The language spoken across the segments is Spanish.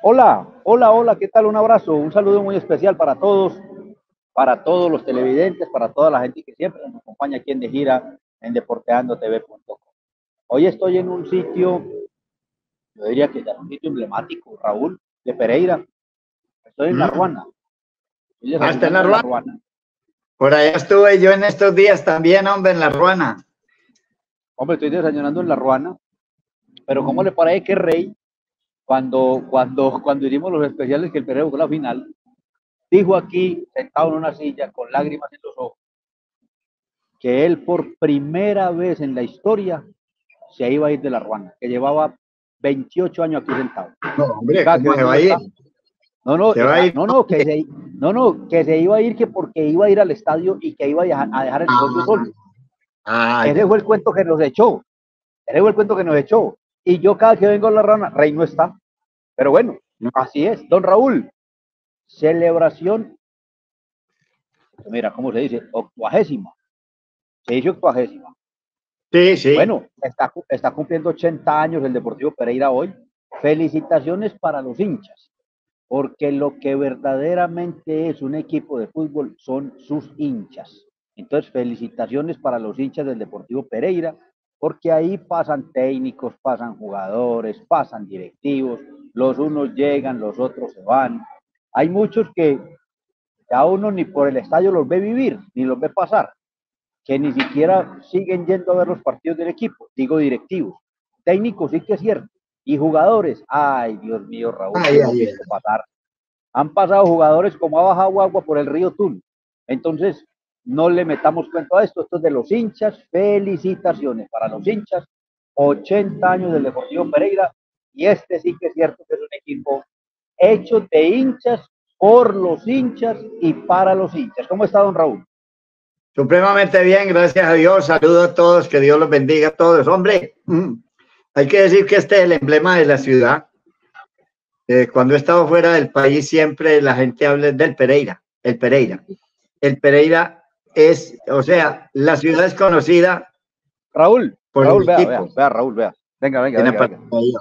Hola, hola, hola, ¿qué tal? Un abrazo, un saludo muy especial para todos los televidentes, para toda la gente que siempre nos acompaña aquí en De Gira en deporteandotv.com. Hoy estoy en un sitio, yo diría que ya es un sitio emblemático, Raúl, de Pereira. Estoy en La Mm. Ruana, estoy Está en La desayunando en La Ruana. Ruana. Por allá estuve yo en estos días también, hombre, en La Ruana. Hombre, estoy desayunando en La Ruana, pero ¿cómo le parece que Rey, cuando hicimos los especiales que el Pereira jugó la final, dijo aquí, sentado en una silla, con lágrimas en los ojos, que él por primera vez en la historia se iba a ir de La Ruana, que llevaba 28 años aquí sentado. No, Y hombre, cada que ¿cómo se vengo va no a ir? está. No, no, Se va a ir. que se iba a ir que porque iba a ir al estadio y que iba a dejar el negocio solo. Ese Ya. fue el cuento que nos echó. Ese fue el cuento que nos echó. Y yo cada que vengo a La Ruana, Rey no está. Pero bueno, No. así es. Don Raúl, celebración, mira, ¿cómo se dice? Octuagésima. Se dice octuagésima. Sí, sí. Bueno, está cumpliendo 80 años el Deportivo Pereira hoy. Felicitaciones para los hinchas, porque lo que verdaderamente es un equipo de fútbol son sus hinchas. Entonces, felicitaciones para los hinchas del Deportivo Pereira, porque ahí pasan técnicos, pasan jugadores, pasan directivos, los unos llegan, los otros se van. Hay muchos que ya uno ni por el estadio los ve vivir, ni los ve pasar, que ni siquiera siguen yendo a ver los partidos del equipo, digo directivos. Técnicos sí que es cierto. Y jugadores, ay Dios mío, Raúl, si Ay, hemos ay, ay. visto pasar. Han pasado jugadores como ha bajado agua por el río Tun. Entonces, no le metamos cuento a esto, esto es de los hinchas, felicitaciones para los hinchas, 80 años del Deportivo Pereira, y este sí que es cierto que es un equipo hecho de hinchas, por los hinchas y para los hinchas. ¿Cómo está, don Raúl? Supremamente bien, gracias a Dios. Saludo a todos, que Dios los bendiga a todos. Hombre, hay que decir que este es el emblema de la ciudad. Cuando he estado fuera del país, siempre la gente habla del Pereira, el Pereira. El Pereira es, o sea, la ciudad es conocida Raúl, por el Raúl, equipo. Raúl, vea. Venga, Venga, venga.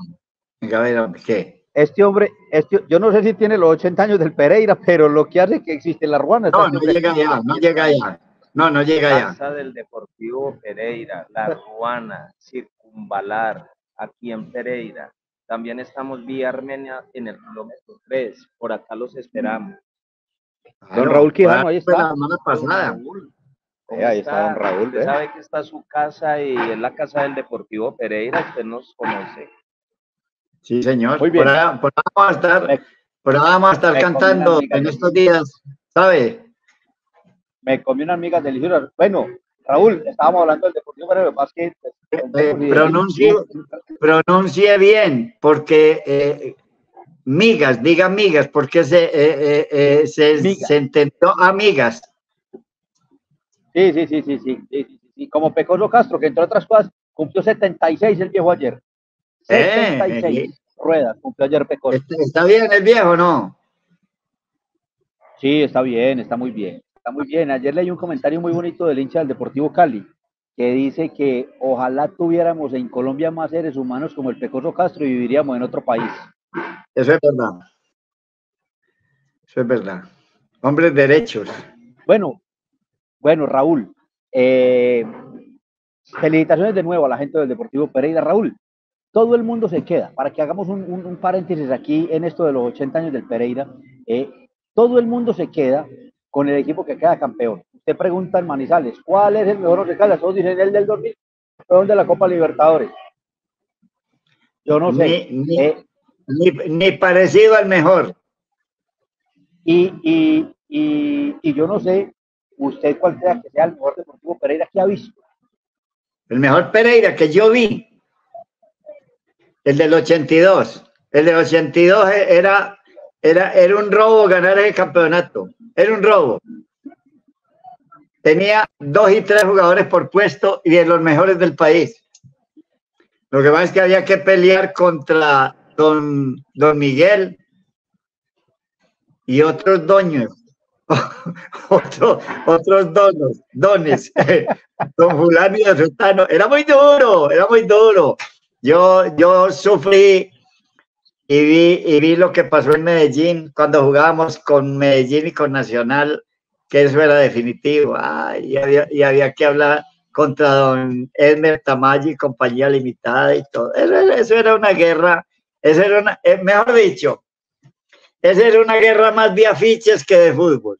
a ver, ¿qué? Este hombre, yo no sé si tiene los 80 años del Pereira, pero lo que hace que existe en La Ruana está No, este no hombre. llega allá, no llega allá. No, no llega allá. Casa del Deportivo Pereira, La Ruana, Circunvalar, aquí en Pereira. También estamos vía Armenia en el kilómetro 3. Por acá los esperamos. Don Raúl Quijano, ahí Fue está. la semana pasada. Ahí está don Raúl. Usted sabe que está su casa y es la casa del Deportivo Pereira. Usted nos conoce. Sí, señor. Muy bien. Por ahora vamos a estar cantando en estos días, ¿sabe? Me comí unas migas deliciosas. Bueno, Raúl, estábamos hablando del Deportivo Pereira, más que pronuncie bien, porque migas, diga migas, porque se entendió amigas. Sí. Como Pecoso Castro, que entre otras cosas cumplió 76 el viejo ayer. 76 ruedas cumplió ayer Pecoso. ¿Está bien el viejo, no? Sí, está bien, está muy bien. Está muy bien. Ayer leí un comentario muy bonito del hincha del Deportivo Cali, que dice que ojalá tuviéramos en Colombia más seres humanos como el Pecoso Castro y viviríamos en otro país. Eso es verdad. Eso es verdad. Hombres derechos. Bueno, Raúl, felicitaciones de nuevo a la gente del Deportivo Pereira. Raúl, todo el mundo se queda, para que hagamos un paréntesis aquí en esto de los 80 años del Pereira, todo el mundo se queda con el equipo que queda campeón. Usted pregunta en Manizales, ¿cuál es el mejor once Caldas? Todos dicen el del 2000, campeón de la Copa Libertadores. Yo no sé. Ni parecido al mejor. Y yo no sé, usted cuál sea que sea el mejor Deportivo Pereira que ha visto. El mejor Pereira que yo vi, el del 82. El del 82 era un robo ganar el campeonato. Era un robo. Tenía 2 y 3 jugadores por puesto y de los mejores del país. Lo que pasa es que había que pelear contra don Miguel y otros doños. otros dones. Don Fulano y don Sultano. Era muy duro. Yo sufrí y vi lo que pasó en Medellín cuando jugábamos con Medellín y con Nacional, que eso era definitivo. Ay, y había que hablar contra don Elmer Tamayo y compañía limitada y todo. Eso era una guerra, eso era una, mejor dicho, esa era una guerra más de afiches que de fútbol.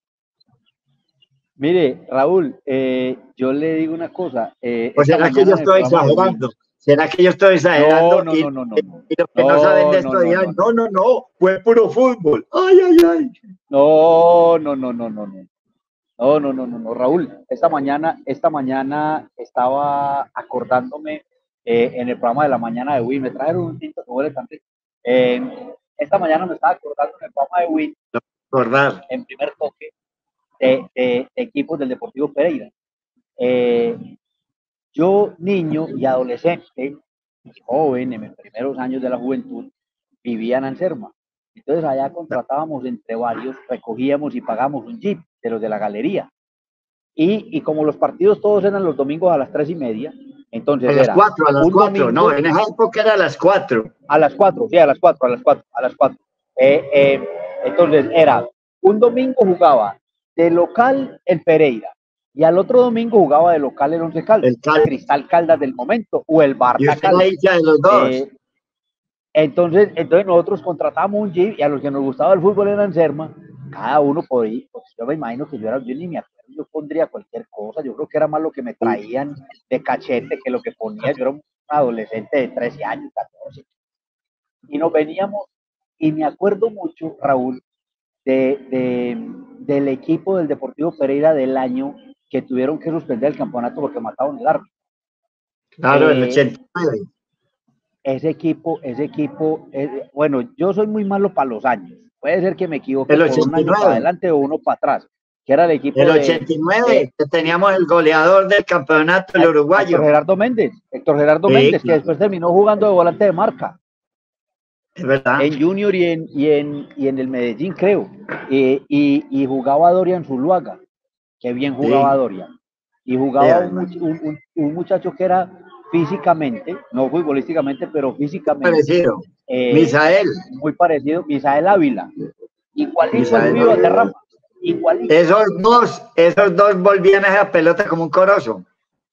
Mire, Raúl, yo le digo una cosa. ¿O será que yo estoy exagerando? ¿Será que yo estoy exagerando? No. Y los que no saben de esto dirán, no, fue puro fútbol. Ay. No, Raúl, esta mañana estaba acordándome en el programa de la mañana de Win, me trajeron un tinto que huele tan rico. Esta mañana me estaba acordando en el programa de Win, en primer toque, de equipos del Deportivo Pereira. Yo, niño y adolescente, joven, en mis primeros años de la juventud, vivía en Anserma. Entonces allá contratábamos entre varios, recogíamos y pagamos un jeep de los de la galería. Y como los partidos todos eran los domingos a las 3:30, entonces a las 4, domingo, no, en esa época era a las 4. A las 4, sí, a las 4. Entonces era, un domingo jugaba de local el Pereira, y al otro domingo jugaba de local el Once Caldas, el Cristal Caldas del momento, o el Barça Caldas. De los dos. Entonces nosotros contratamos un jeep, y a los que nos gustaba el fútbol en Anserma, cada uno podía, pues yo me imagino que yo ni me acuerdo, yo pondría cualquier cosa, yo creo que era más lo que me traían de cachete que lo que ponía. Yo era un adolescente de 13 años, 14, y nos veníamos, y me acuerdo mucho, Raúl, del equipo del Deportivo Pereira del año que tuvieron que suspender el campeonato porque mataron el árbitro. Claro, el 89. Ese equipo, bueno, yo soy muy malo para los años. Puede ser que me equivoque por un año para adelante o uno para atrás. Que era el equipo el 89, que teníamos el goleador del campeonato, el uruguayo. Héctor Gerardo Méndez, que después terminó jugando de volante de marca. Es verdad. En Junior y en el Medellín, creo. Y jugaba Dorian Zuluaga. Qué bien jugaba Dorian. Y jugaba un muchacho que era físicamente, no futbolísticamente, pero físicamente. Parecido. Misael. Muy parecido. Misael Ávila. Igualito al Pío Valderrama. Igualito. Esos dos volvían a esa pelota como un corozo.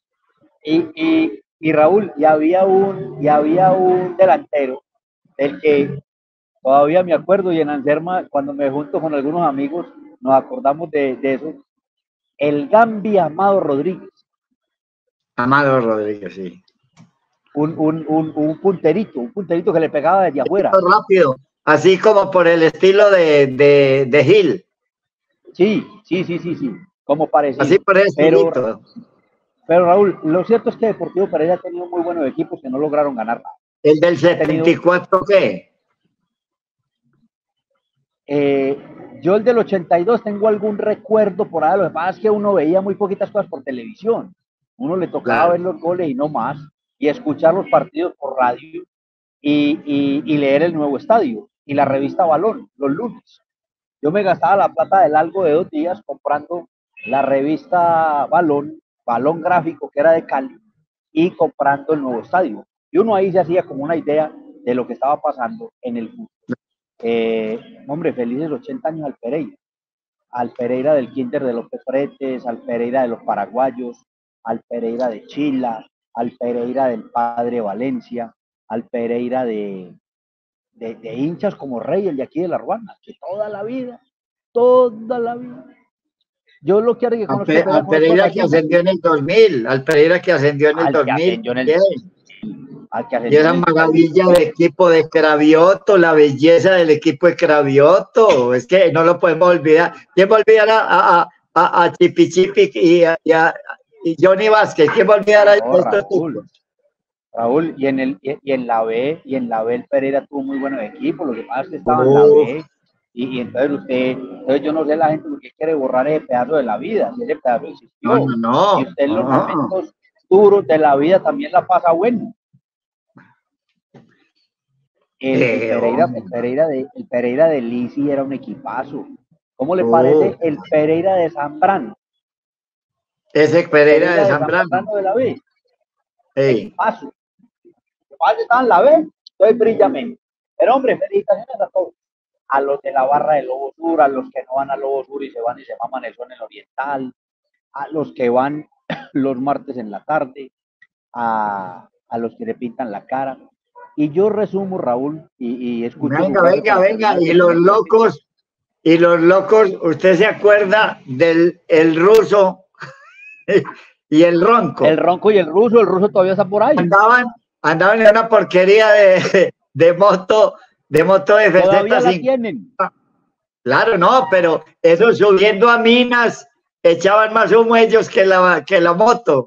Y Raúl, y había un delantero del que todavía me acuerdo, y en Anserma, cuando me junto con algunos amigos, nos acordamos de eso. El Gambi Amado Rodríguez. Amado Rodríguez, sí. Un punterito que le pegaba desde afuera. Rápido, así como por el estilo de Gil. Sí, como parecido. Así por eso. Pero Raúl, lo cierto es que Deportivo Pereira ha tenido muy buenos equipos que no lograron ganar nada. ¿El del 74 qué? Yo el del 82 tengo algún recuerdo por ahí. Lo que pasa es que uno veía muy poquitas cosas por televisión. Uno le tocaba ver los goles y no más, y escuchar los partidos por radio y leer el Nuevo Estadio y la revista Balón los lunes. Yo me gastaba la plata del algo de 2 días comprando la revista Balón Gráfico, que era de Cali, y comprando el Nuevo Estadio. Y uno ahí se hacía como una idea de lo que estaba pasando en el fútbol. Hombre, felices 80 años al Pereira del Kinder de López Fretes, al Pereira de los paraguayos, al Pereira de Chila, al Pereira del Padre Valencia, al Pereira de hinchas como Rey, el de aquí de La Ruana, que toda la vida, yo lo que haré al Pereira que ascendió en el 2000, al Pereira que ascendió en el 2000. Y esa maravilla de equipo de Cravioto, la belleza del equipo de Cravioto, es que no lo podemos olvidar. ¿Quién va a olvidar a Chipi Chipi y Johnny Vázquez? ¿Quién va a olvidar a estos tipos? Raúl, y en la B el Pereira tuvo muy buenos equipos, lo que pasa es que estaba en la B, y entonces yo no sé la gente por qué quiere borrar ese pedazo de la vida, si ese pedazo existió. No. Y usted en los momentos duros de la vida también la pasa bueno. El Pereira de Lisi era un equipazo. ¿Cómo le parece el Pereira de Zambrano? Ese Pereira de Zambrano de la B. Equipazo. Estaba en la B, entonces brilla menos. Pero hombre, felicitaciones a todos. A los de la barra de Lobo Sur, a los que no van a Lobo Sur y se van y se maman el son en el Oriental, a los que van los martes en la tarde, a los que le pintan la cara. Y yo resumo, Raúl, y escucho su Venga, frase venga, para venga. terminar de Y los locos, ¿usted se acuerda del el ruso y el el ronco? ronco y el ruso todavía está por ahí. Andaban en una porquería de moto, de moto Todavía la FZ5. tienen. Claro, no, pero eso subiendo a minas, echaban más humo ellos que la moto.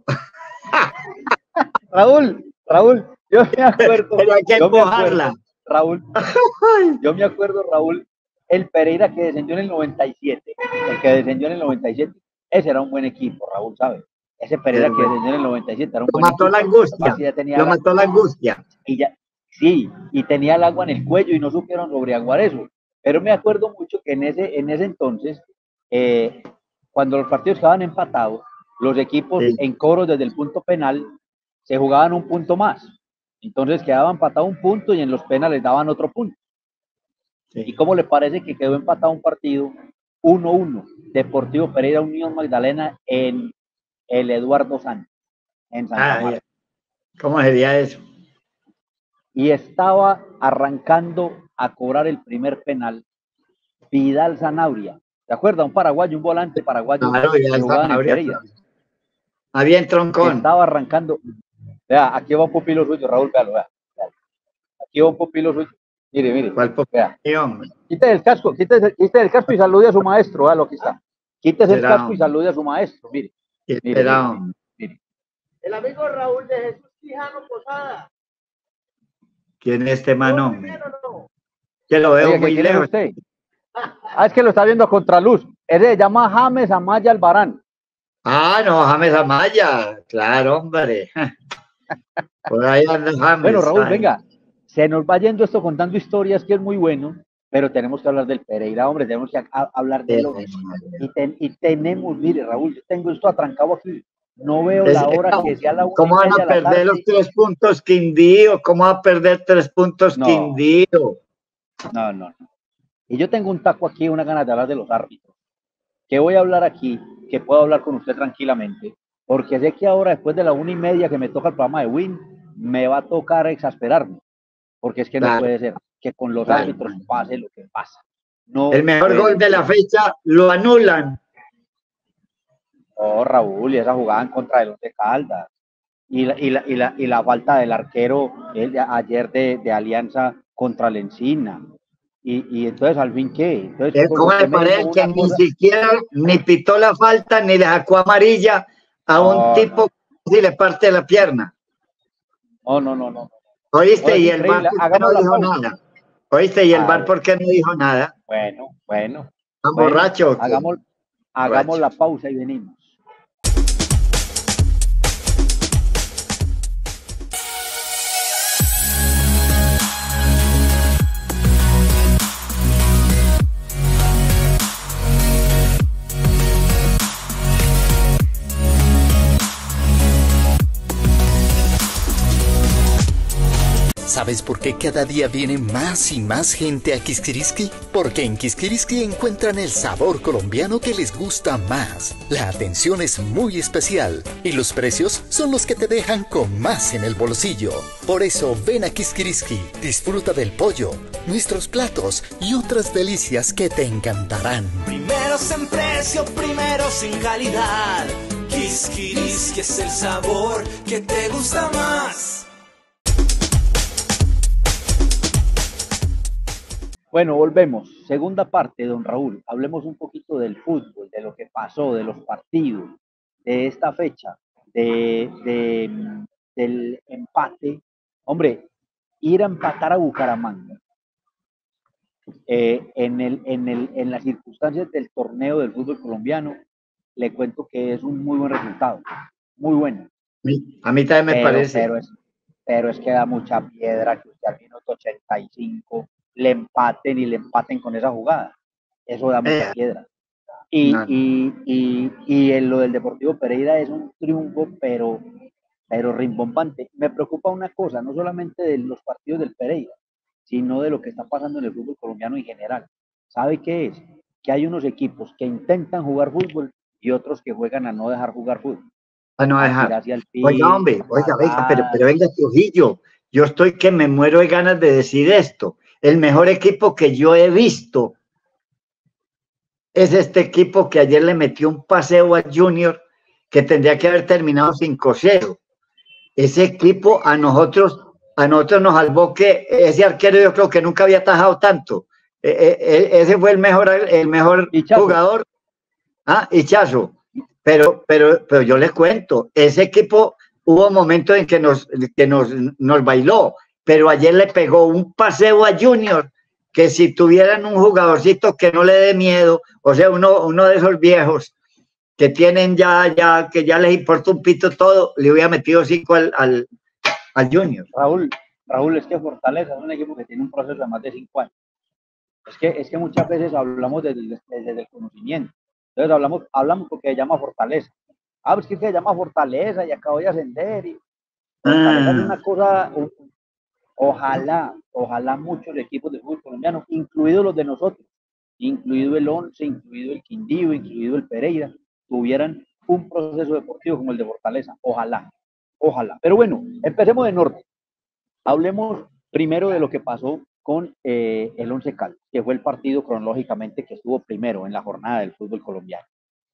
Raúl, yo me acuerdo, Pero hay que empujarla. Raúl, yo me acuerdo, Raúl, el Pereira que descendió en el 97, el que descendió en el 97, ese era un buen equipo, Raúl, ¿sabes? Ese Pereira que descendió en el 97 era un Lo buen mató equipo. la angustia. Ya tenía Lo mató la angustia. y ya, sí, y tenía el agua en el cuello y no supieron sobreaguar eso. Pero me acuerdo mucho que en ese entonces, cuando los partidos quedaban empatados, los equipos Sí. en coros desde el punto penal se jugaban un punto más. Entonces quedaba empatado un punto y en los penales daban otro punto. Sí. ¿Y cómo le parece que quedó empatado un partido 1-1? Deportivo Pereira Unión Magdalena en el Eduardo Santos, en Santa Marta. ¿Cómo sería eso? Y estaba arrancando a cobrar el primer penal Vidal Zanabria. ¿Se acuerda? Un paraguayo, un volante paraguayo Claro, que jugaba en el Pereira. Había en troncón. Estaba arrancando. Vea, aquí va un pupilo suyo, Raúl, véalo, vea. Aquí va un pupilo suyo. Mire, ¿Cuál vea. hombre? Quítese el casco, quítese el casco y salude a su maestro, vea lo que está. Quítese el casco y salude a su maestro, mire. Mire. El amigo Raúl de Jesús Quijano Posada. ¿Quién es este mano? No. Que lo veo Oye, muy ¿quién es lejos. usted? Es que lo está viendo a contraluz. Ese se llama James Amaya Albarán. Ah, no, James Amaya. Claro, hombre. Por ahí anda James. Bueno, Raúl, venga. Se nos va yendo esto contando historias que es muy bueno, pero tenemos que hablar del Pereira, hombre. Tenemos que hablar de lo y tenemos, mire, Raúl, yo tengo esto atrancado aquí. No veo la hora que sea la 1:30 ¿Cómo van a perder los 3 puntos Quindío? ¿Cómo va a perder 3 puntos Quindío? No. Y yo tengo un taco aquí, una ganas de hablar de los árbitros. Que voy a hablar aquí, que puedo hablar con usted tranquilamente, porque sé que ahora, después de la 1:30 que me toca el programa de Win, me va a tocar exasperarme, porque es que no puede ser que con los árbitros pase lo que pasa. No, el mejor gol de la fecha lo anulan. Oh, Raúl, y esa jugada en contra del Once Caldas. Y la falta del arquero ayer de Alianza contra la Encina. Y entonces, ¿al fin qué? Entonces, ¿Cómo le parece que ni siquiera ni pitó la falta ni le sacó amarilla a un tipo si le parte la pierna? No. ¿Oíste? Y el VAR no dijo nada. ¿Oíste? Y el VAR ¿por qué no dijo nada? Bueno. ¿Están borrachos? Hagamos la pausa y venimos. ¿Sabes por qué cada día viene más y más gente a Kiskiriski? Porque en Kiskiriski encuentran el sabor colombiano que les gusta más. La atención es muy especial y los precios son los que te dejan con más en el bolsillo. Por eso ven a Kiskiriski, disfruta del pollo, nuestros platos y otras delicias que te encantarán. Primeros en precio, primeros en calidad. Kiskiriski es el sabor que te gusta más. Bueno, volvemos. Segunda parte, don Raúl. Hablemos un poquito del fútbol, de lo que pasó, de los partidos, de esta fecha, del empate. Hombre, ir a empatar a Bucaramanga en las circunstancias del torneo del fútbol colombiano, le cuento que es un muy buen resultado. Muy bueno. A mí también me parece. Pero es que da mucha piedra que usted al minuto 85 le empaten con esa jugada. Eso da mucha piedra. Y en lo del Deportivo Pereira es un triunfo, pero rimbombante. Me preocupa una cosa, no solamente de los partidos del Pereira, sino de lo que está pasando en el fútbol colombiano en general. ¿Sabe qué es? Que hay unos equipos que intentan jugar fútbol y otros que juegan a no dejar jugar fútbol. A no A dejar. tirarse al Oiga, piso, hombre, oiga, patadas. pero venga, Trujillo, yo estoy que me muero de ganas de decir esto. El mejor equipo que yo he visto es este equipo que ayer le metió un paseo a Junior que tendría que haber terminado 5-0. Ese equipo a nosotros nos salvó, que ese arquero yo creo que nunca había atajado tanto. Ese fue el mejor Hichazo. jugador. Hichazo. Pero yo les cuento, ese equipo hubo momentos en que nos bailó, pero ayer le pegó un paseo a Junior, que si tuvieran un jugadorcito que no le dé miedo, o sea, uno de esos viejos que tienen que ya les importa un pito todo, le hubiera metido 5 al Junior. Raúl, es que Fortaleza es un equipo que tiene un proceso de más de 5 años. Es que muchas veces hablamos desde el conocimiento. Entonces hablamos porque se llama Fortaleza. Pues que se llama Fortaleza y acabo de ascender. Y Fortaleza es una cosa, ojalá muchos equipos de fútbol colombiano, incluidos los de nosotros, incluido el Once, incluido el Quindío, incluido el Pereira, tuvieran un proceso deportivo como el de Fortaleza. Ojalá. Pero bueno, empecemos de norte. Hablemos primero de lo que pasó con el Once Caldas, que fue el partido cronológicamente que estuvo primero en la jornada del fútbol colombiano.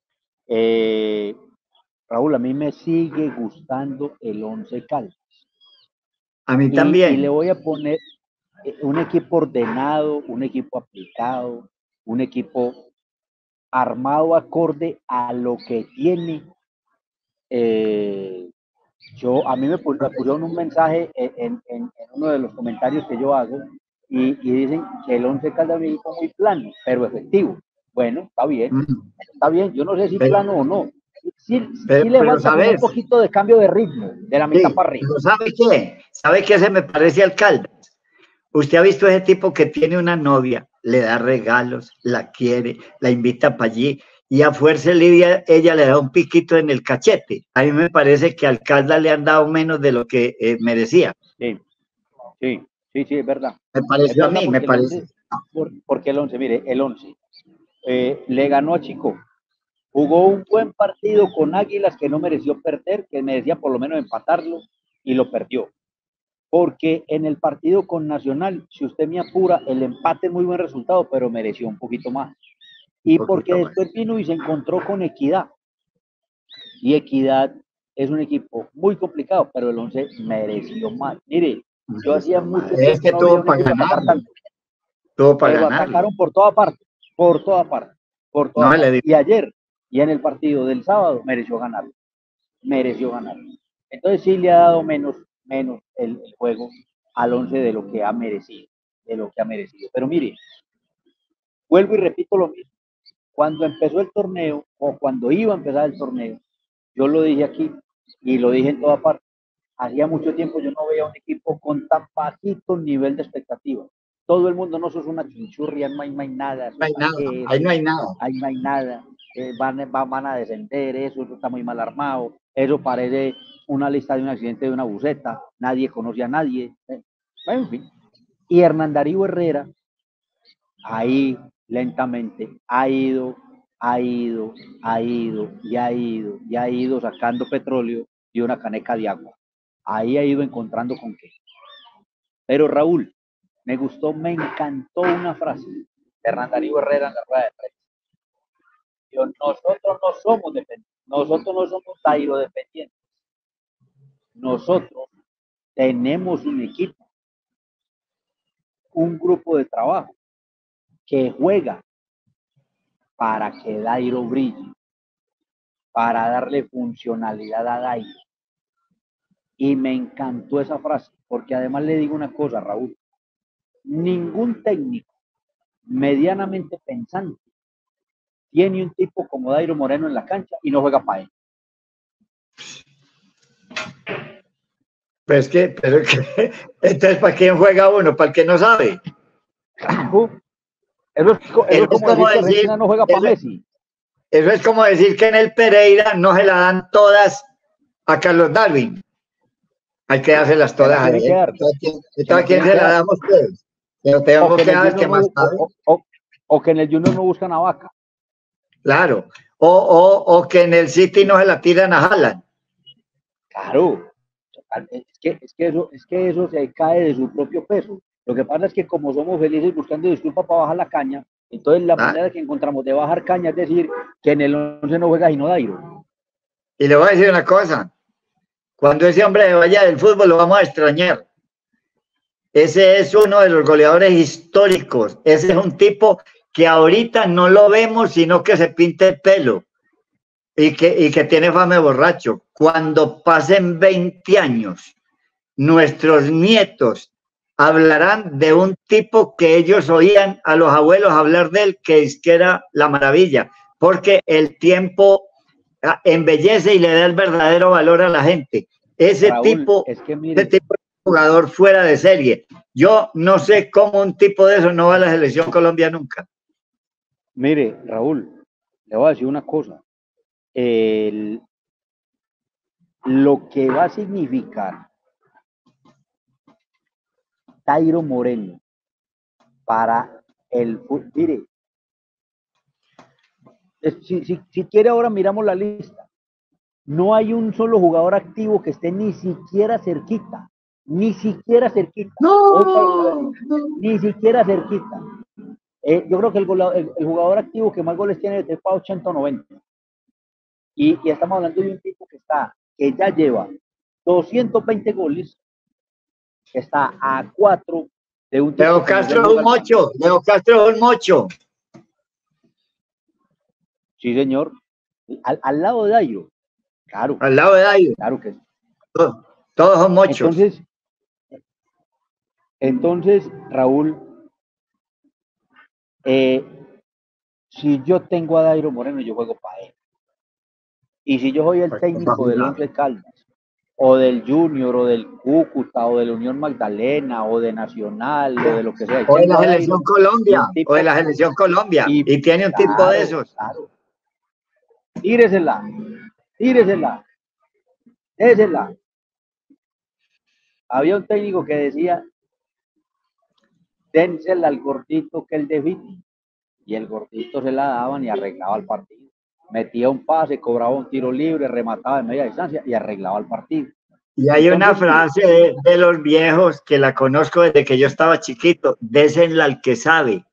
Raúl, a mí me sigue gustando el Once Caldas. A mí también. Y le voy a poner un equipo ordenado, un equipo aplicado, un equipo armado acorde a lo que tiene. A mí me pusieron un mensaje en uno de los comentarios que yo hago y dicen que el Once Caldas es un equipo muy plano, pero efectivo. Bueno, está bien, yo no sé si plano o no. Sí le falta un poquito de cambio de ritmo, de la mitad para arriba. ¿Sabe qué se me parece al Caldas? Usted ha visto ese tipo que tiene una novia, le da regalos, la quiere, la invita para allí, y a fuerza Lidia, ella le da un piquito en el cachete. A mí me parece que al Caldas le han dado menos de lo que merecía. Sí, es verdad. Me pareció a mí, me parece. Porque el Once, mire, el Once le ganó a Chico. Jugó un buen partido con Águilas que no mereció perder, que merecía por lo menos empatarlo, y lo perdió. Porque en el partido con Nacional, si usted me apura, el empate es muy buen resultado, pero mereció un poquito más. Y porque después vino y se encontró con Equidad. Y Equidad es un equipo muy complicado, pero el Once mereció más. Mire, yo hacía mucho tiempo es que tuvo para ganar. Tuvo para ganar. Atacaron por toda parte. Y ayer, y en el partido del sábado, mereció ganar. Entonces sí le ha dado menos el juego al Once de lo que ha merecido. Pero mire, vuelvo y repito lo mismo. Cuando empezó el torneo, o cuando iba a empezar el torneo, yo lo dije aquí y lo dije en toda parte. Hacía mucho tiempo yo no veía un equipo con tan bajito nivel de expectativa. Todo el mundo, no sos una chinchurria, no hay nada. Ahí no hay nada. Van a descender, eso está muy mal armado. Eso parece una lista de un accidente de una buseta. Nadie conoce a nadie. En fin. Y Hernán Darío Herrera, ahí lentamente ha ido sacando petróleo y una caneca de agua. Ahí ha ido encontrando con qué. Pero Raúl, me encantó una frase de Hernán Darío Herrera en la rueda de prensa. Nosotros no somos dependientes, nosotros no somos Dairo dependientes. Nosotros tenemos un equipo, un grupo de trabajo que juega para que Dairo brille, para darle funcionalidad a Dairo. Y me encantó esa frase, porque además le digo una cosa, Raúl, ningún técnico medianamente pensante tiene un tipo como Dairo Moreno en la cancha y no juega para él. Pero entonces, ¿para quién juega uno? ¿Para el que no sabe? Eso es como decir que no juega para Messi. Eso es como decir que en el Pereira no se la dan todas a Carlos Darwin. Hay que dárselas todas a él. ¿A quién se la damos todos? Pero tengo que ver qué más sabe. O que en el Junior no buscan a Vaca. Claro. O que en el City no se la tiran a Haaland. Claro. Es que eso se cae de su propio peso. Lo que pasa es que como somos felices buscando disculpas para bajar la caña, entonces la manera que encontramos de bajar caña es decir que en el 11 no juega sino Dairo. Y le voy a decir una cosa. Cuando ese hombre vaya del fútbol lo vamos a extrañar. Ese es uno de los goleadores históricos. Ese es un tipo que ahorita no lo vemos, sino que se pinta el pelo y que tiene fama de borracho. Cuando pasen 20 años, nuestros nietos hablarán de un tipo que ellos oían a los abuelos hablar de él, que es que era la maravilla, porque el tiempo embellece y le da el verdadero valor a la gente. Ese Raúl, tipo, es que mire, ese tipo de jugador fuera de serie. Yo no sé cómo un tipo de eso no va a la selección Colombia nunca. Mire, Raúl, le voy a decir una cosa. Lo que va a significar Dairo Moreno para el fútbol, mire, si quiere ahora miramos la lista. No hay un solo jugador activo que esté ni siquiera cerquita. Ni siquiera cerquita. No. Ni siquiera cerquita. Yo creo que el jugador activo que más goles tiene es para 80 o 90. Y estamos hablando de un tipo que ya lleva 220 goles, que está a 4 de un tipo. Leo Castro es un mocho. Leo Castro es un mocho. Sí, señor. Al lado de Dairo. Claro. Al lado de Dairo. Claro que sí. Todos son mochos. Entonces Raúl, si yo tengo a Dairo Moreno, yo juego para él. Y si yo soy el técnico del Once Caldas, o del Junior, o del Cúcuta, o de la Unión Magdalena, o de Nacional, o de lo que sea. O de la Selección Colombia, o de la Selección Colombia, y tiene un tipo de esos. Claro. Tíresela, désela. Había un técnico que decía, dénsela al gordito que él define. Y el gordito se la daban y arreglaba el partido. Metía un pase, cobraba un tiro libre, remataba en media distancia y arreglaba el partido. Y hay una frase de los viejos que la conozco desde que yo estaba chiquito: désenla al que sabe.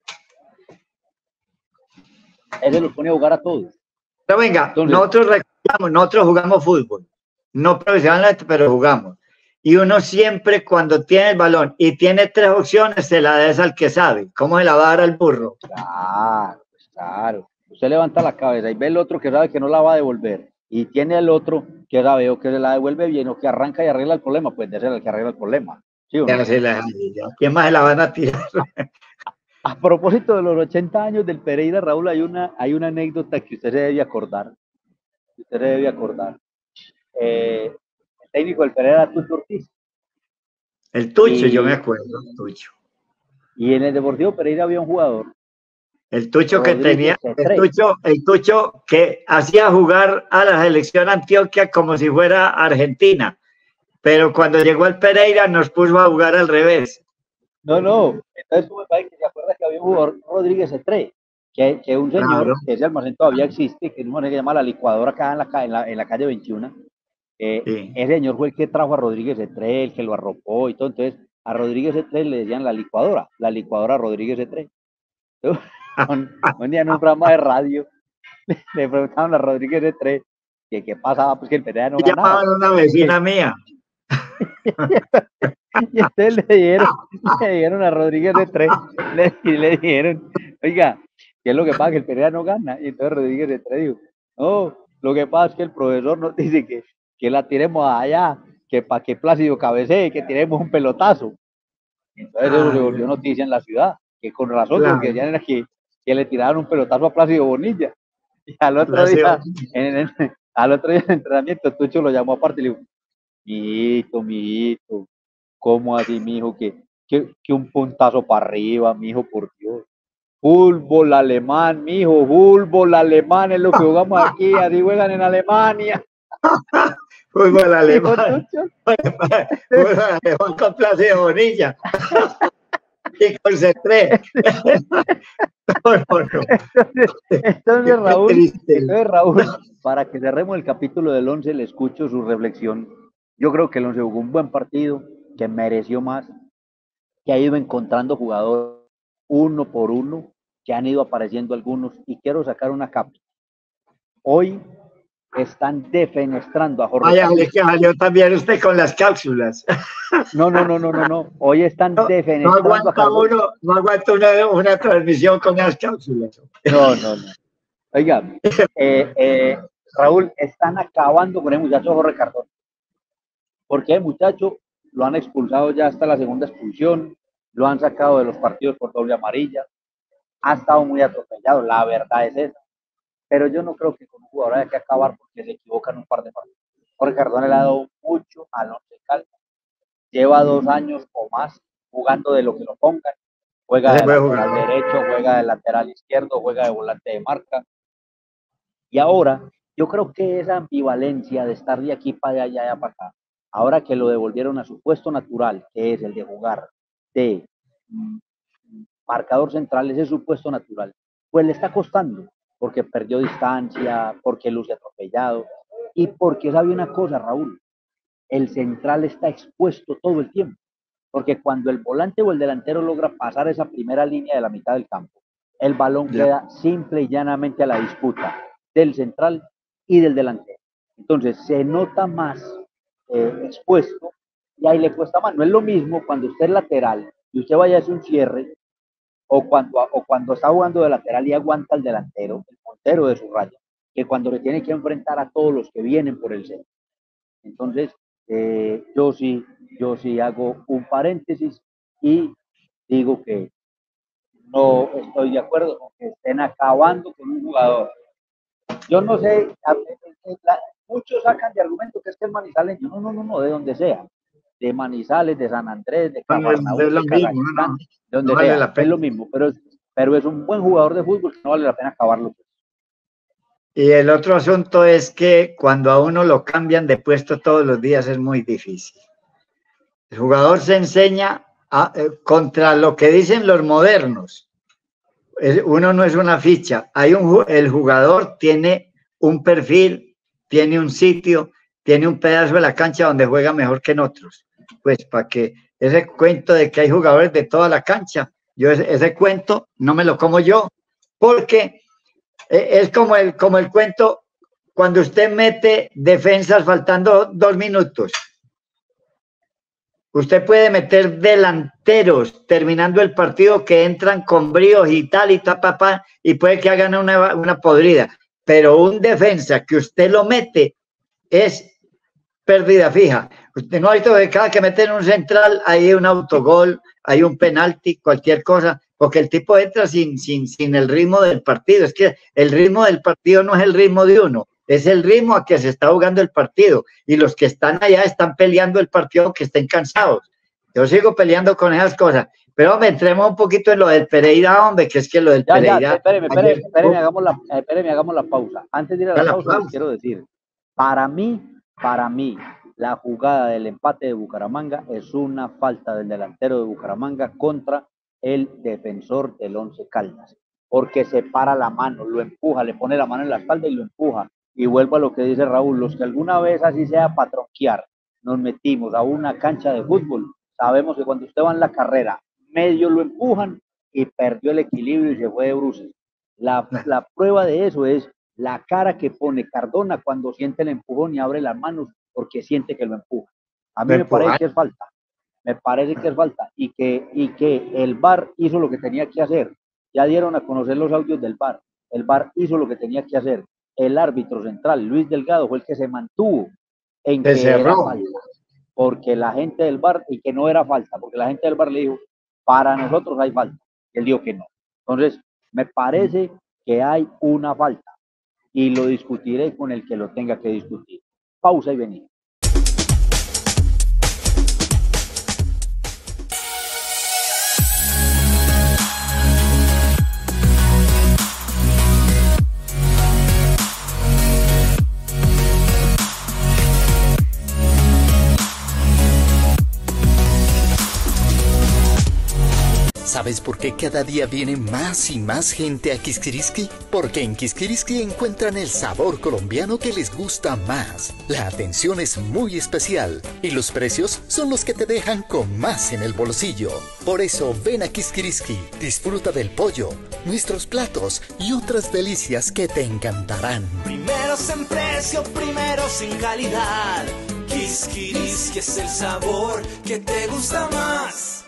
Ese los pone a jugar a todos. Pero venga, entonces, nosotros jugamos fútbol, no profesionalmente, pero jugamos. Y uno siempre, cuando tiene el balón y tiene 3 opciones, se la des al que sabe. ¿Cómo se la va a dar al burro? Claro. Usted levanta la cabeza y ve el otro que sabe que no la va a devolver. Y tiene el otro que sabe o que se la devuelve bien o que arranca y arregla el problema. Pues désela al que arregla el problema. ¿Sí o no? ¿Quién más se la van a tirar? A propósito de los 80 años del Pereira, Raúl, hay una anécdota que usted se debe acordar. El técnico del Pereira era Tucho Ortiz. El Tucho, yo me acuerdo, Tucho. Y en el Deportivo Pereira había un jugador. El Tucho que tenía, el Tucho que hacía jugar a la selección Antioquia como si fuera Argentina. Pero cuando llegó al Pereira nos puso a jugar al revés. No. Entonces tú me parece que se acuerda que había un jugador, Rodríguez Estré, que un señor, claro, que ese almacén todavía existe, que es un que se llama La Licuadora acá en la calle 21. Sí. Ese señor fue el que trajo a Rodríguez Estré, el que lo arropó y todo. Entonces a Rodríguez Estré le decían la licuadora Rodríguez Estré. Un día en un programa de radio le preguntaron a Rodríguez Estré que qué pasaba, pues que el Pereira no ganaba. Llamaban a una vecina mía. Y entonces le dieron a Rodríguez Estré, le dijeron, oiga, ¿qué es lo que pasa? Que el Pereira no gana. Y entonces Rodríguez Estré dijo, no, lo que pasa es que el profesor nos dice que la tiremos allá, que para que Plácido cabecee, que tiremos un pelotazo. Entonces eso se volvió noticia en la ciudad, que con razón, claro, porque decían que le tiraron un pelotazo a Plácido Bonilla. Y al otro día en entrenamiento, Tucho lo llamó aparte y le dijo, mijito, ¿cómo así, mijo? Que un puntazo para arriba, mijo, por Dios. Fútbol alemán, mijo, fútbol alemán es lo que jugamos aquí, así juegan en Alemania. Fútbol alemán. Fútbol alemán con Plácido Bonilla. y concentré. No, no, no. Entonces, Raúl, Qué triste. Raúl, para que cerremos el capítulo del 11, le escucho su reflexión. Yo creo que el 11 jugó un buen partido, que mereció más, que ha ido encontrando jugadores uno por uno, que han ido apareciendo algunos, y quiero sacar una capa. Hoy están defenestrando a Jorge Vaya, Carlos. le que salió también usted con las cápsulas. No. Hoy están No defenestrando a aguanta Carlos. uno, no aguanta una transmisión con las cápsulas. No. Oiga, Raúl, están acabando con el muchacho Jorge Cardona. Porque el muchacho lo han expulsado ya hasta la segunda expulsión, lo han sacado de los partidos por doble amarilla, ha estado muy atropellado, la verdad es esa. Pero yo no creo que con un jugador haya que acabar porque se equivocan un par de partidos. Jorge Cardona le ha dado mucho al Once Caldas. Lleva 2 años o más jugando de lo que lo pongan. Juega de lateral derecho, juega de lateral izquierdo, juega de volante de marca. Y ahora, yo creo que esa ambivalencia de estar de aquí para allá para acá, ahora que lo devolvieron a su puesto natural, que es el de jugar de marcador central, ese es su puesto natural, pues le está costando, porque perdió distancia, porque luce atropellado, y porque sabe una cosa, Raúl, el central está expuesto todo el tiempo, porque cuando el volante o el delantero logra pasar esa primera línea de la mitad del campo, el balón queda simple y llanamente a la disputa del central y del delantero. Entonces se nota más expuesto y ahí le cuesta más. No es lo mismo cuando usted es lateral y usted vaya a hacer un cierre o cuando está jugando de lateral y aguanta el delantero, el portero de su raya, que cuando le tiene que enfrentar a todos los que vienen por el centro. Entonces, yo sí hago un paréntesis y digo que no estoy de acuerdo con que estén acabando con un jugador. Yo no sé, muchos sacan de argumento que es que el Manizales, no, de donde sea, de Manizales, de San Andrés, de Camarnaúm, de Cazajistán, de donde sea, es lo mismo, pero es un buen jugador de fútbol que no vale la pena acabarlo. Y el otro asunto es que cuando a uno lo cambian de puesto todos los días es muy difícil. El jugador se enseña contra lo que dicen los modernos. Uno no es una ficha. El jugador tiene un perfil, tiene un sitio, tiene un pedazo de la cancha donde juega mejor que en otros. Pues para que ese cuento de que hay jugadores de toda la cancha, ese cuento no me lo como yo, porque es como el cuento cuando usted mete defensas faltando 2 minutos. Usted puede meter delanteros terminando el partido que entran con bríos y tal y papá y puede que hagan una podrida. Pero un defensa que usted lo mete es pérdida fija. Usted no ha visto que cada que meten un central hay un autogol, hay un penalti, cualquier cosa, porque el tipo entra sin el ritmo del partido. Es que el ritmo del partido no es el ritmo de uno, es el ritmo a que se está jugando el partido. Y los que están allá están peleando el partido aunque estén cansados. Yo sigo peleando con esas cosas. Pero hombre, entremos un poquito en lo del Pereira, hombre, que es que lo del Pereira... Espéreme, hagamos la pausa. Antes de ir a la pausa, les quiero decir, para mí, la jugada del empate de Bucaramanga es una falta del delantero de Bucaramanga contra el defensor del Once Caldas, porque se para la mano, lo empuja, le pone la mano en la espalda y lo empuja. Y vuelvo a lo que dice Raúl, los que alguna vez así sea para tronquear, nos metimos a una cancha de fútbol, sabemos que cuando usted va en la carrera, medio lo empujan y perdió el equilibrio y se fue de bruces. La prueba de eso es la cara que pone Cardona cuando siente el empujón y abre las manos porque siente que lo empuja. A mí me parece que es falta. Y que el VAR hizo lo que tenía que hacer. Ya dieron a conocer los audios del VAR. El VAR hizo lo que tenía que hacer. El árbitro central, Luis Delgado, fue el que se mantuvo en que era falta. Porque la gente del VAR, y que no era falta, porque la gente del VAR le dijo, para nosotros hay falta. Él dijo que no. Entonces, me parece que hay una falta. Y lo discutiré con el que lo tenga que discutir. Pausa y venimos. ¿Sabes por qué cada día viene más y más gente a Kiskiriski? Porque en Kiskiriski encuentran el sabor colombiano que les gusta más. La atención es muy especial y los precios son los que te dejan con más en el bolsillo. Por eso ven a Kiskiriski, disfruta del pollo, nuestros platos y otras delicias que te encantarán. Primeros en precio, primeros en calidad. Kiskiriski es el sabor que te gusta más.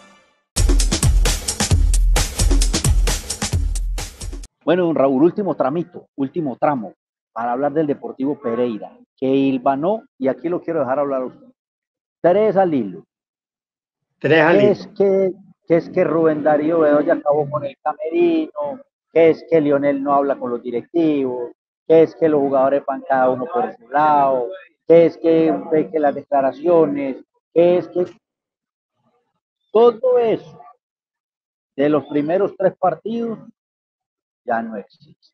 Bueno, don Raúl, último tramo para hablar del Deportivo Pereira, que hilvanó, y aquí lo quiero dejar hablar a usted. 3 al hilo. 3 al hilo. Que es que Rubén Darío Bedoya acabó con el camerino, que es que Lionel no habla con los directivos, que es que los jugadores van cada uno por su lado, que es que las declaraciones, que es que todo eso de los primeros 3 partidos ya no existe.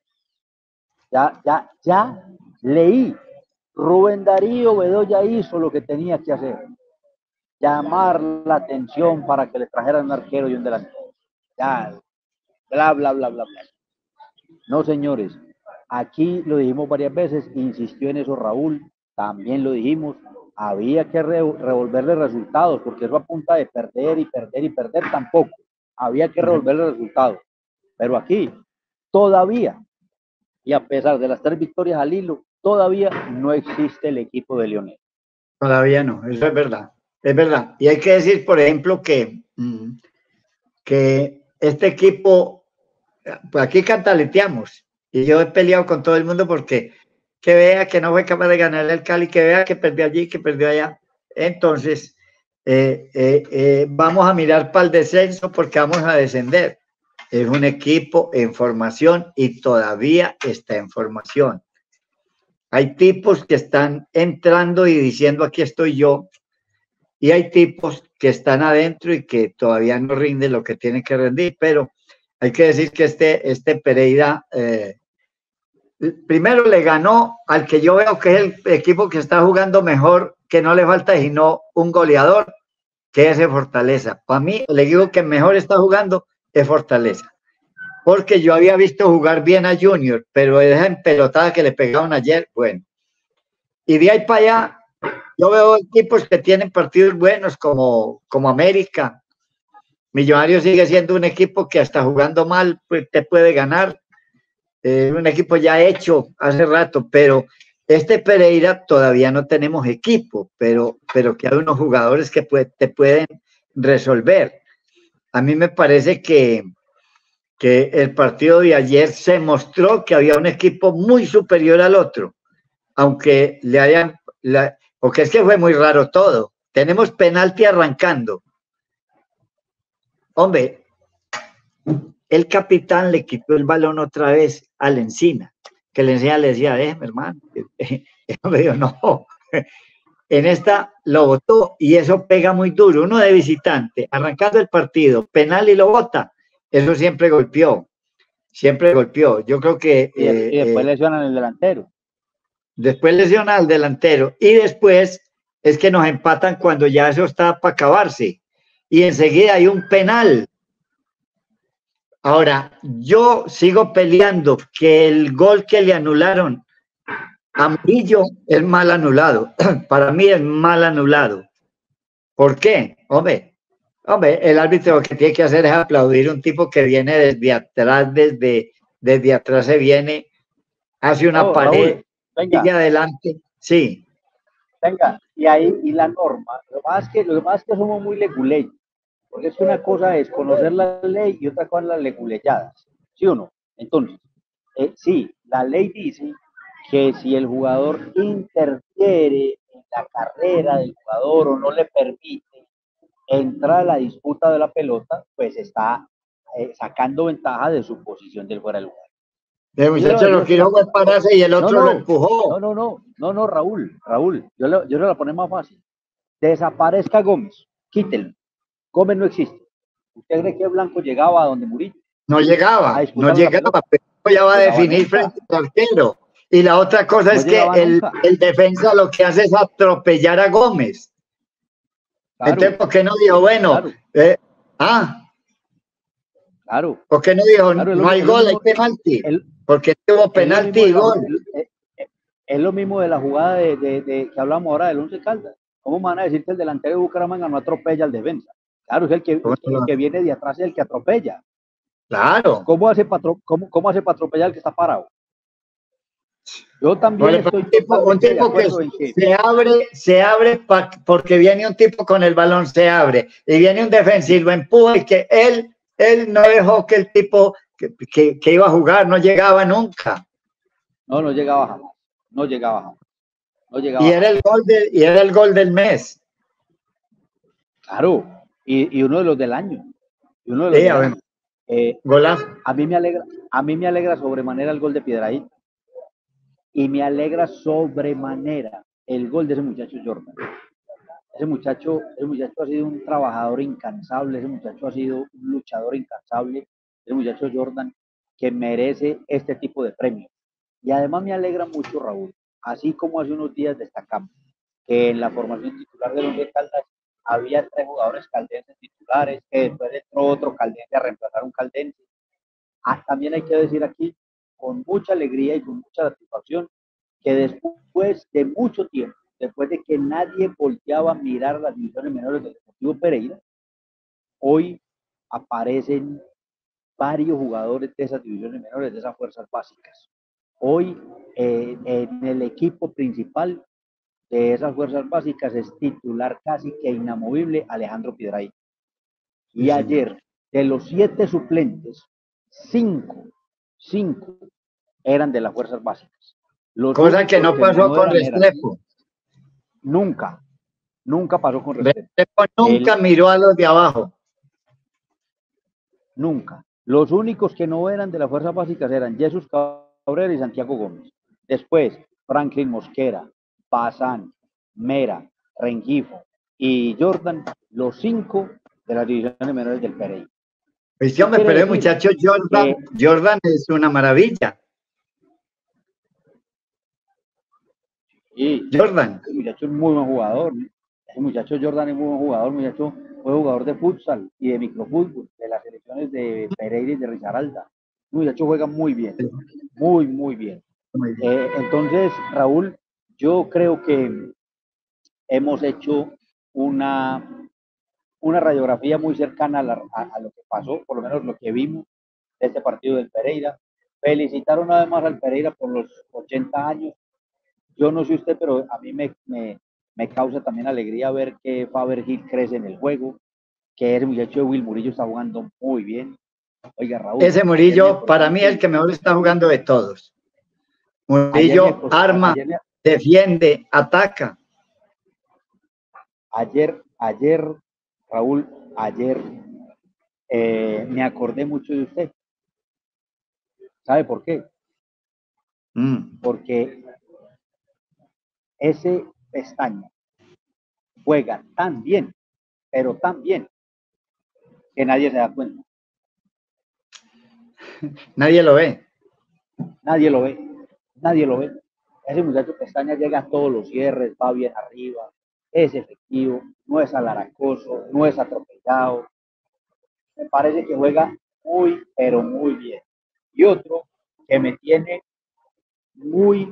Ya leí. Rubén Darío Bedoya hizo lo que tenía que hacer. Llamar la atención para que le trajeran un arquero y un delantero. Ya, bla, bla, bla, bla, bla. No, señores. Aquí lo dijimos varias veces, insistió en eso Raúl, también lo dijimos. Había que revolverle resultados, porque eso a punta de perder y perder y perder tampoco. Había que revolverle resultados. Pero aquí todavía, y a pesar de las 3 victorias al hilo, todavía no existe el equipo de Lionel. Todavía no, eso es verdad, es verdad. Y hay que decir, por ejemplo, que este equipo, pues aquí cantaleteamos, y yo he peleado con todo el mundo porque que vea que no fue capaz de ganar el Cali, que vea que perdió allí, que perdió allá. Entonces, vamos a mirar para el descenso porque vamos a descender. Es un equipo en formación y todavía está en formación. Hay tipos que están entrando y diciendo aquí estoy yo, y hay tipos que están adentro y que todavía no rinden lo que tienen que rendir, pero hay que decir que este Pereira primero le ganó al que yo veo que es el equipo que está jugando mejor, que no le falta sino un goleador, que es el Fortaleza. Para mí, el equipo que mejor está jugando es Fortaleza, porque yo había visto jugar bien a Junior, pero esa empelotada que le pegaron ayer, bueno, y de ahí para allá yo veo equipos que tienen partidos buenos como América. Millonarios sigue siendo un equipo que hasta jugando mal pues, te puede ganar, un equipo ya hecho hace rato, pero este Pereira todavía no tenemos equipo, pero que hay unos jugadores que te pueden resolver. A mí me parece que el partido de ayer se mostró que había un equipo muy superior al otro, aunque porque es que fue muy raro todo. Tenemos penalti arrancando. Hombre, el capitán le quitó el balón otra vez al Encina, que el Encina le decía, hermano, me dijo, no, en esta lo botó y eso pega muy duro. Uno de visitante, arrancando el partido, penal y lo bota. Eso siempre golpeó. Yo creo que... y después lesionan al delantero. Después lesionan al delantero. Y después es que nos empatan cuando ya eso está para acabarse. Y enseguida hay un penal. Ahora, yo sigo peleando que el gol que le anularon a Murillo es mal anulado. Para mí es mal anulado. ¿Por qué? Hombre, el árbitro lo que tiene que hacer es aplaudir a un tipo que viene desde atrás, desde atrás se viene, hace una pared, sigue adelante, sí. Venga, y la norma, lo más que somos muy leguleyos, porque es que una cosa es conocer la ley y otra cosa las leguleyadas, ¿sí o no? Entonces, sí, la ley dice que si el jugador interfiere en la carrera del jugador o no le permite entrar a la disputa de la pelota, pues está sacando ventaja de su posición del fuera del lugar. El muchacho lo quiso pararse y el otro lo empujó. No, Raúl, yo le la pongo más fácil. Desaparezca Gómez, quítenlo. Gómez no existe. ¿Usted cree que Blanco llegaba a donde Murillo? No llegaba, pero ya va a definir frente al arquero. Y la otra cosa es que el defensa lo que hace es atropellar a Gómez. Claro. Entonces, ¿por qué no dijo, bueno, claro. Claro. ¿Por qué no dijo, Claro, no hay gol, hay penalti? Porque tuvo penalti y gol. Es lo mismo de la jugada que hablamos ahora del Once Caldas. ¿Cómo me van a decir que el delantero de Bucaramanga no atropella al defensa? Claro, es el que viene de atrás, es el que atropella. Claro. ¿Cómo hace para atropellar al que está parado? Yo también estoy un tipo que se abre porque viene un tipo con el balón, se abre, y viene un defensivo, empuja, y que él no dejó que el tipo que iba a jugar no llegaba nunca. No llegaba jamás. No llegaba jamás. Y era el gol del mes. Claro, y uno de los del año. Golazo. A mí me alegra sobremanera el gol de Piedrahíta. Y me alegra sobremanera el gol de ese muchacho Jordan. Ese muchacho ha sido un trabajador incansable, ese muchacho ha sido un luchador incansable, ese muchacho Jordan que merece este tipo de premios. Y además me alegra mucho, Raúl, así como hace unos días destacamos que en la formación titular de Once Caldas había 3 jugadores caldenses titulares, que después entró otro caldense a reemplazar un caldense. También hay que decir aquí, con mucha alegría y con mucha satisfacción, que después de mucho tiempo, después de que nadie volteaba a mirar las divisiones menores del Deportivo Pereira, hoy aparecen varios jugadores de esas divisiones menores, de esas fuerzas básicas. Hoy en el equipo principal de esas fuerzas básicas es titular casi que inamovible Alejandro Piedrahíta. Y ayer, de los 7 suplentes, 5 eran de las fuerzas básicas. Cosa que no pasó con Restrepo. Nunca pasó con Restrepo. Restrepo nunca miró a los de abajo. Nunca. Los únicos que no eran de las fuerzas básicas eran Jesús Cabrera y Santiago Gómez. Después, Franklin Mosquera, Bazán, Mera, Rengifo y Jordan, los 5 de las divisiones menores del Pereira. Pues, hombre, pero el muchacho Jordan es una maravilla. Sí, Jordan. El muchacho es muy buen jugador. El muchacho Jordan es muy buen jugador. El muchacho fue jugador de futsal y de microfútbol de las selecciones de Pereira y de Risaralda. El muchacho juega muy bien. Muy bien. Entonces, Raúl, yo creo que hemos hecho una radiografía muy cercana a lo que pasó, por lo menos lo que vimos de este partido del Pereira. Felicitar una vez más al Pereira por los 80 años. Yo no sé usted, pero a mí me causa también alegría ver que Faber Gil crece en el juego, que ese muchacho de Will Murillo está jugando muy bien. Oiga, Raúl. Ese Murillo, para mí, es el que mejor está jugando de todos. Murillo arma, defiende, ataca. Ayer, Raúl, me acordé mucho de usted. ¿Sabe por qué? Porque ese Pestaña juega tan bien, pero tan bien, que nadie se da cuenta. Nadie lo ve. Nadie lo ve. Ese muchacho Pestaña llega a todos los cierres, va bien arriba, es efectivo, no es alaracoso, no es atropellado. Me parece que juega pero muy bien. Y otro que me tiene muy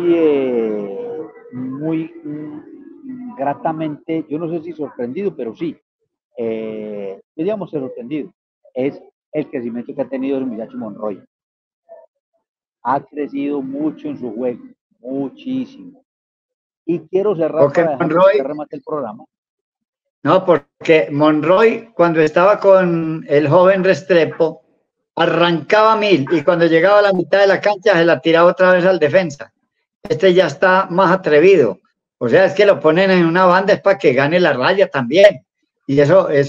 gratamente, yo no sé si sorprendido, pero sí, digamos sorprendido, es el crecimiento que ha tenido el muchacho Monroy. Ha crecido mucho en su juego, muchísimo. Y quiero cerrar para dejar que remate el programa. No, porque Monroy, cuando estaba con el joven Restrepo, arrancaba 1000 y cuando llegaba a la mitad de la cancha se la tiraba otra vez al defensa. Este ya está más atrevido. O sea, es que lo ponen en una banda es para que gane la raya también. Y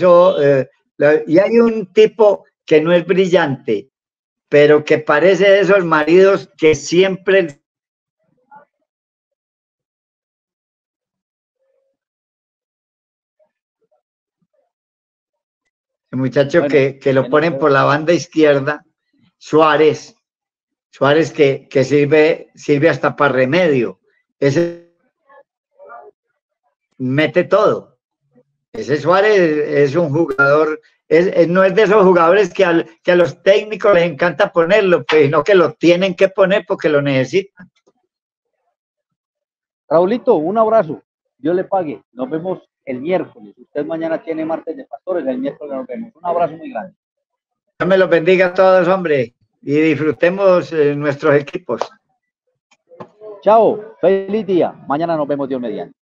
y hay un tipo que no es brillante, pero que parece de esos maridos que siempre... El muchacho que lo ponen por la banda izquierda, Suárez que sirve hasta para remedio. Ese mete todo. Ese Suárez es un jugador, no es de esos jugadores que a los técnicos les encanta ponerlo, pues, sino que lo tienen que poner porque lo necesitan. Raulito, un abrazo. Dios le pague. Nos vemos el miércoles. Usted mañana tiene martes de pastores, el miércoles nos vemos. Un abrazo muy grande. Dios me los bendiga a todos, hombre, y disfrutemos nuestros equipos. Chao, feliz día. Mañana nos vemos, Dios mediante.